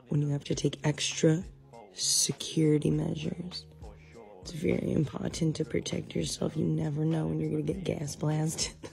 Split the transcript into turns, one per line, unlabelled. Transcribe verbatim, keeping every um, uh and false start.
when you have to take extra security measures. It's very important to protect yourself. You never know when you're gonna get gas blasted.